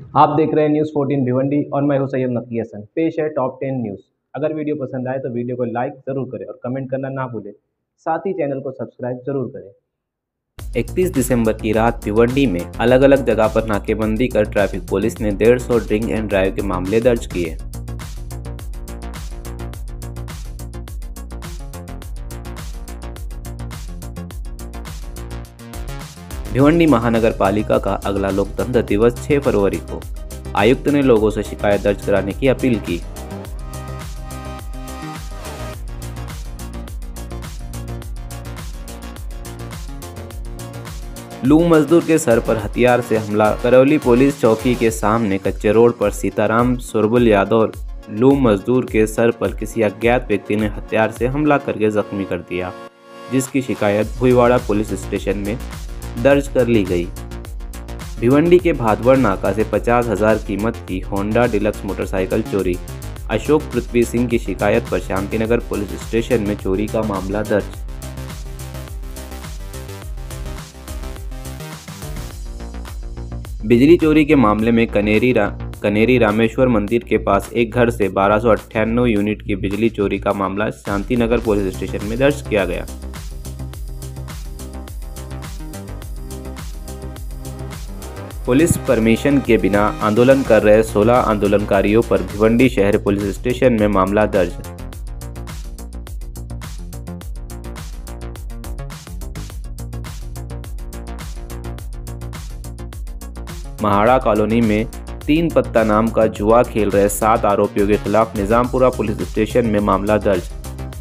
आप देख रहे हैं न्यूज़ 14 भिवंडी और मैं हूं सैयद नकी हसन। पेश है टॉप 10 न्यूज़। अगर वीडियो पसंद आए तो वीडियो को लाइक ज़रूर करें और कमेंट करना ना भूलें। साथ ही चैनल को सब्सक्राइब ज़रूर करें। 31 दिसंबर की रात भिवंडी में अलग अलग जगह पर नाकेबंदी कर ट्रैफिक पुलिस ने 150 ड्रिंक एंड ड्राइव के मामले दर्ज किए। भिवंडी महानगर पालिका का अगला लोकतंत्र दिवस 6 फरवरी को। आयुक्त ने लोगों से शिकायत दर्ज कराने की अपील की। लूम मजदूर के सर पर हथियार से हमला। करौली पुलिस चौकी के सामने कच्चे रोड पर सीताराम सुरबुल यादव लूम मजदूर के सर पर किसी अज्ञात व्यक्ति ने हथियार से हमला करके जख्मी कर दिया, जिसकी शिकायत भुईवाड़ा पुलिस स्टेशन में दर्ज कर ली गई। भिवंडी के भादवड़ नाका से 50,000 कीमत की होंडा डिलक्स मोटरसाइकिल चोरी। अशोक पृथ्वी सिंह की शिकायत पर शांतिनगर पुलिस स्टेशन में चोरी का मामला दर्ज। बिजली चोरी के मामले में कनेरी रामेश्वर मंदिर के पास एक घर से 1298 यूनिट की बिजली चोरी का मामला शांतिनगर पुलिस स्टेशन में दर्ज किया गया। पुलिस परमिशन के बिना आंदोलन कर रहे 16 आंदोलनकारियों पर भिवंडी शहर पुलिस स्टेशन में मामला दर्ज। महाड़ा कॉलोनी में 3 पत्ता नाम का जुआ खेल रहे 7 आरोपियों के खिलाफ निजामपुरा पुलिस स्टेशन में मामला दर्ज।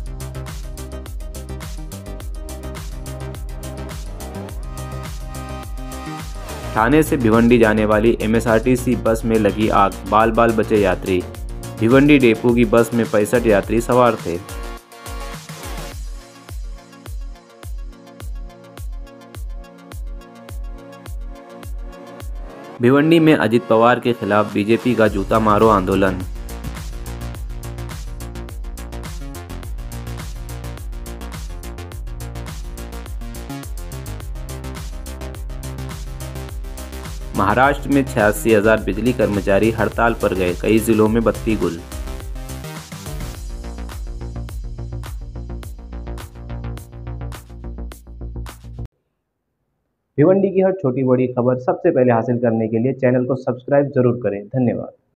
थाने से भिवंडी जाने वाली MSRTC बस में लगी आग, बाल बाल बचे यात्री। भिवंडी डेपो की बस में 65 यात्री सवार थे। भिवंडी में अजित पवार के खिलाफ बीजेपी का जूता मारो आंदोलन। महाराष्ट्र में 86,000 बिजली कर्मचारी हड़ताल पर गए, कई जिलों में बत्ती गुल। भिवंडी की हर छोटी बड़ी खबर सबसे पहले हासिल करने के लिए चैनल को सब्सक्राइब जरूर करें। धन्यवाद।